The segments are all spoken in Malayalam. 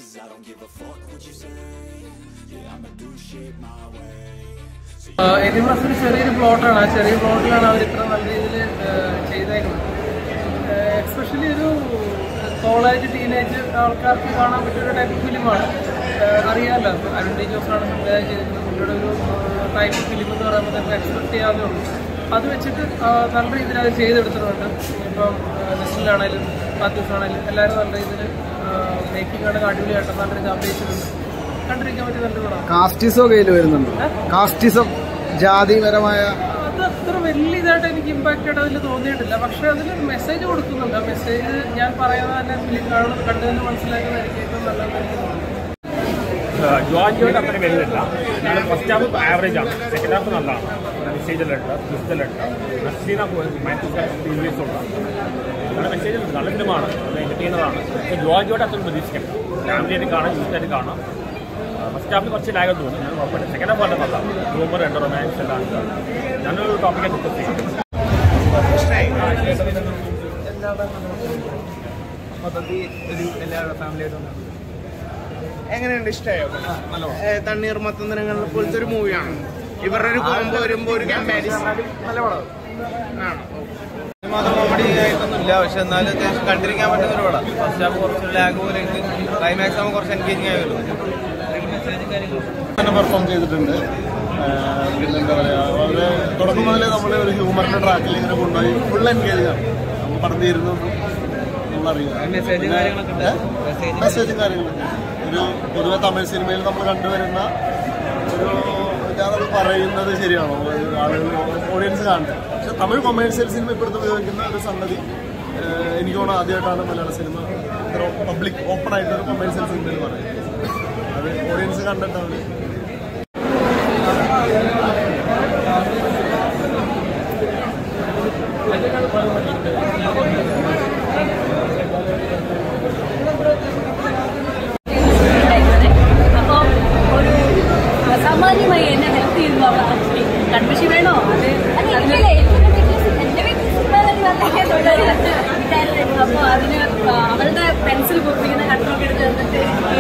'cause I don't give a fuck what you say. Yeah, I'ma do shit my way. ഒരു ചെറിയൊരു പ്ലോട്ടാണ്. ആ ചെറിയ പ്ലോട്ടിലാണ് അവർ ഇത്ര നല്ല രീതിയിൽ ചെയ്തേക്കുന്നത്. എക്സ്പെഷ്യലി ഒരു കോളേജ് ടീനേജ് ആൾക്കാർക്ക് കാണാൻ പറ്റിയൊരു ടൈപ്പ് ഫിലിമാണ്. അറിയാമല്ലോ, അരുൺ ഡി ജോസാണ് സംവിധാനം ചെയ്തിരിക്കുന്നത്. പുള്ളിയുടെ ഒരു ടൈപ്പ് ഫിലിം എന്ന് പറയുമ്പോൾ നമുക്ക് എക്സ്പെക്ട് ചെയ്യാവുന്നേ ഉള്ളൂ. അത് വെച്ചിട്ട് നല്ല രീതിയിൽ അത് ചെയ്തെടുത്തിട്ടുണ്ട്. ഇപ്പം നെസ്ലിനാണേലും മാത്യൂസാണേലും എല്ലാവരും നല്ല രീതിയിൽ മേക്കിംഗ് ആണ് അടിപൊളിയായിട്ട് നല്ല രീതിയിൽ അഭിനയിച്ചിട്ടുണ്ട്. കണ്ടിരിക്കാൻ പറ്റിയ നല്ല കൂടാണ്. കാസ്റ്റിസം കയ്യിൽ വരുന്നുണ്ട്. കാസ്റ്റിസം ജാതിപരമായ അത് അത്ര വലിയ ഇതായിട്ട് എനിക്ക് ഇമ്പാക്റ്റ് ആയിട്ട് അതിൽ തോന്നിയിട്ടില്ല. പക്ഷെ അതിൽ മെസ്സേജ് കൊടുക്കുന്നുണ്ട്. ആ മെസ്സേജ് ഞാൻ പറയുന്നത് തന്നെ ഫിലിം കണ്ടതിന് മനസ്സിലാക്കുന്നതായിരിക്കും ഏറ്റവും നല്ലതെന്ന് എനിക്ക് തോന്നുന്നു. ജോയിൻ്റെ അത്ര വലുതല്ല. ഞാൻ ഫസ്റ്റ് ഹാഫ് ആവറേജ് ആണ്, സെക്കൻഡ് ഹാഫ് നല്ലതാണ്. മെസ്സേജിലുണ്ട്, ക്രിസ്റ്റലുണ്ട്, നസ്ലീന പ്രീവിയസ് ഉണ്ടാകും. നല്ല മെസ്സേജുണ്ട്, നല്ല ഫിലിമാണ്, നല്ല എൻ്റർടൈനറാണ്. പക്ഷേ ജോയിൻ്റെ അത്ര പ്രതീക്ഷിക്കണം. ഫാമിലിയായിട്ട് കാണാം, യൂത്തായിട്ട് കാണാം. ഫസ്റ്റ് ഹാഫിൽ കുറച്ച് ലാഗെന്ന് തോന്നുന്നു. ഞാൻ കുഴപ്പമില്ല. സെക്കൻഡ് ഹാഫ് വളരെ നല്ലതാണ്. ഹ്യൂമർ ഉണ്ട്, റൊമാൻസ് എല്ലാം ഉണ്ട്. ഞാനൊരു ടോപ്പിക്കായി ഡിസ്കസ് ചെയ്യാം. എല്ലാവരുടെ ഫാമിലിയായിട്ടും എങ്ങനെയുണ്ട്? ഇഷ്ടമായോ? തണ്ണീർമത്തനങ്ങൾ പോലത്തെ ഒരു മൂവിയാണ്. ഇവരുടെ ഒരു കോംബോ വരുമ്പോൾ ഒരു കമ്പാരിസൺ നല്ല പടം ആണ്. മാത്രം കോമഡി ആയിട്ടൊന്നുമില്ല, പക്ഷെ എന്നാലും അത്യാവശ്യം കണ്ടിരിക്കാൻ പറ്റുന്ന ഒരു പടം. ഫസ്റ്റ് ഹാഫ് കുറച്ച് ലാഗ് പോലെ ഉണ്ട്, ക്ലൈമാക്സ് ആകുമ്പോൾ കുറച്ച് എൻഗേജിങ് ആയി വരുന്നു. പെർഫോം ചെയ്തിട്ടുണ്ട്. പിന്നെന്താ പറയുക, വളരെ തുടക്കം മുതലേ നമ്മളെ ഒരു ഹ്യൂമറിന്റെ ട്രാക്കിൽ ഇങ്ങനെ കൊണ്ടുപോയി ഫുൾ എൻഗേജിങ് ആണ്. നമ്മൾ പറഞ്ഞിരുന്നു നമ്മളറിയാം മെസ്സേജും കാര്യങ്ങളൊക്കെ. ഒരു പൊതുവെ തമിഴ് സിനിമയിൽ നമ്മൾ കണ്ടുവരുന്ന ഒരു ഞാനത് പറയുന്നത് ശരിയാണോ, ആളുകൾ ഓഡിയൻസ് കാണുന്നത്. പക്ഷെ തമിഴ് കൊമേഴ്സ്യൽ സിനിമ ഇപ്പോഴത്തെ ഉപയോഗിക്കുന്ന ഒരു സംഗതി എനിക്ക് തോന്നുന്നു ആദ്യമായിട്ടാണ് മലയാള സിനിമ ഇത്ര പബ്ലിക് ഓപ്പൺ ആയിട്ടൊരു കൊമേഴ്സ്യൽ സിനിമയിൽ പറയുന്നത്. അത് ഓഡിയൻസ് കണ്ടിട്ടാണ്. സാമാന്യമായി എന്നെ ഹെൽപ്പ് ചെയ്യുന്നു. ആക്ച്വലി കൺമിഷൻ വേണോ അത് അപ്പോൾ അതിന് അവളുടെ പെൻസിൽ കുറിപ്പിക്കുന്ന കട്ടറൊക്കെ എടുത്ത് തന്നിട്ട്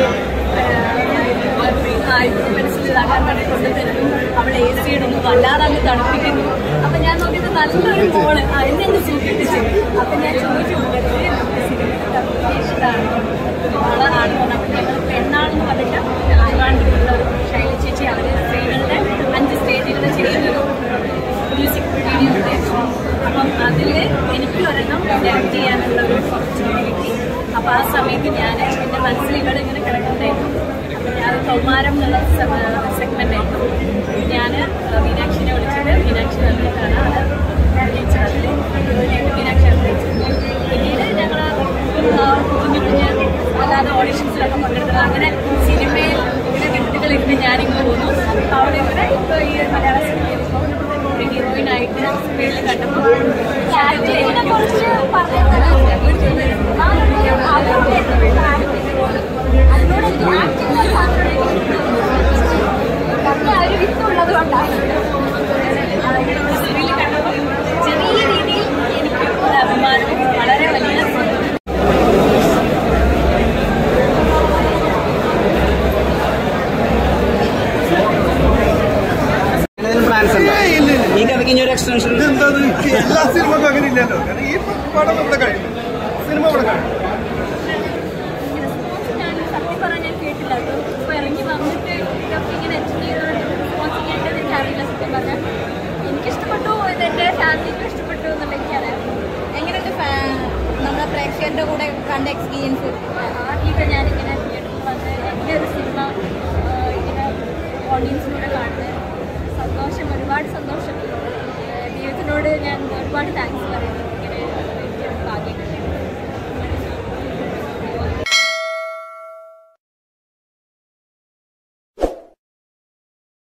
പെൻസിൽ ഇതാക്കാൻ വേണ്ടി കൊണ്ടുതരുന്നു. അവളെ AC ഇടുന്നു, വല്ലാതെ അങ്ങ് തണുപ്പിക്കുന്നു. അപ്പം ഞാൻ നോക്കിയിട്ട് നല്ലൊരു മോള് എന്നെ സൂക്ഷിപ്പിച്ചു. അപ്പം ഞാൻ ചോദിച്ചു ഇഷ്ടമാണ് ആളാണെന്ന് പറഞ്ഞു. അപ്പം ഞങ്ങൾ പെണ്ണാണെന്ന് പറഞ്ഞിട്ട് ആകാണ്ടിട്ടുള്ള ഒരു ശൈലി ചേച്ചി അവർ സ്ത്രീകളുടെ 5 സ്റ്റേജുകൾ ചെയ്യുന്നൊരു മ്യൂസിക് വീഡിയോ ഉണ്ട്. അപ്പം അതിൽ എനിക്ക് ഒരെണ്ണം ഡയറക്റ്റ് ചെയ്യാനുള്ള ഒരു ഓപ്പർച്യൂണിറ്റി കിട്ടി. അപ്പം ആ സമയത്ത് ഞാൻ എൻ്റെ മനസ്സിൽ ഇവിടെ ഇങ്ങനെ കിടക്കുന്നുണ്ടായിരുന്നു. ഞാൻ കൗമാരം എന്നുള്ള സെഗ്മെൻ്റായിരുന്നു. ഞാൻ മീനാക്ഷിനെ വിളിച്ചിട്ട് മീനാക്ഷി വന്നിട്ടാണ് അത് അഭിനയിച്ചത്. അതിൽ മീനാക്ഷി അഭിനയിച്ചത്. പിന്നീട് ഞങ്ങൾ കുഞ്ഞു അല്ലാതെ ഓഡിഷൻസിലൊക്കെ പങ്കെടുത്തത്. അങ്ങനെ സിനിമയിൽ ഇങ്ങനെ വ്യക്തികളിട്ട് ഞാനിങ്ങനെ പോന്നു. അവിടെ ഇവിടെ ഇപ്പോൾ ഈ മലയാള സിനിമയിൽ ഇപ്പോൾ ഒരു ഹീറോയിനായിട്ട് സ്ക്രീനിൽ കണ്ടപ്പോൾ ക്യാരക്ടറിനെ കുറിച്ച് ഒരു വിത്തുള്ളത് കൊണ്ടാണ് സ്ക്രീനിൽ കണ്ടപ്പോൾ ചെറിയ രീതിയിൽ എനിക്ക് ഒരു അഭിമാനം വളരെ വലിയ ഈ കഥയ്ക്ക് ഇനി ഒരു എക്സ്റ്റൻഷൻ എല്ലാ സിനിമക്കും അങ്ങനെ ഇല്ലല്ലോ. ഈ പടം ഇവിടെ കഴിഞ്ഞു, സിനിമ ഇവിടെ കഴിഞ്ഞു. സത്യം പറഞ്ഞാൽ ഞാൻ കേട്ടില്ല. ഇപ്പൊ ഇറങ്ങി വന്നിട്ട് ഇതൊക്കെ ഇങ്ങനെ എൻജോയ് റെസ്പോൺസ് ചെയ്യേണ്ടത് എനിക്കറിയില്ല. സത്യം പറഞ്ഞാൽ എനിക്കിഷ്ടപ്പെട്ടു, ഇതെന്റെ ഫാമിലിക്കും ഇഷ്ടപ്പെട്ടു എന്നുള്ള എനിക്കറിയാം. എങ്ങനെയുണ്ട് നമ്മുടെ പ്രേക്ഷകരുടെ കൂടെ കണ്ട എക്സ്പീരിയൻസ്? ആദ്യമൊക്കെ ഞാനിങ്ങനെ തിയേറ്ററിൽ വന്ന് എൻ്റെ ഒരു സിനിമ ഇങ്ങനെ ഓഡിയൻസിലൂടെ കാണുന്നത് സന്തോഷം, ഒരുപാട് സന്തോഷം. ദൈവത്തിനോട് ഞാൻ ഒരുപാട് താങ്ക്സ് പറയുന്നു.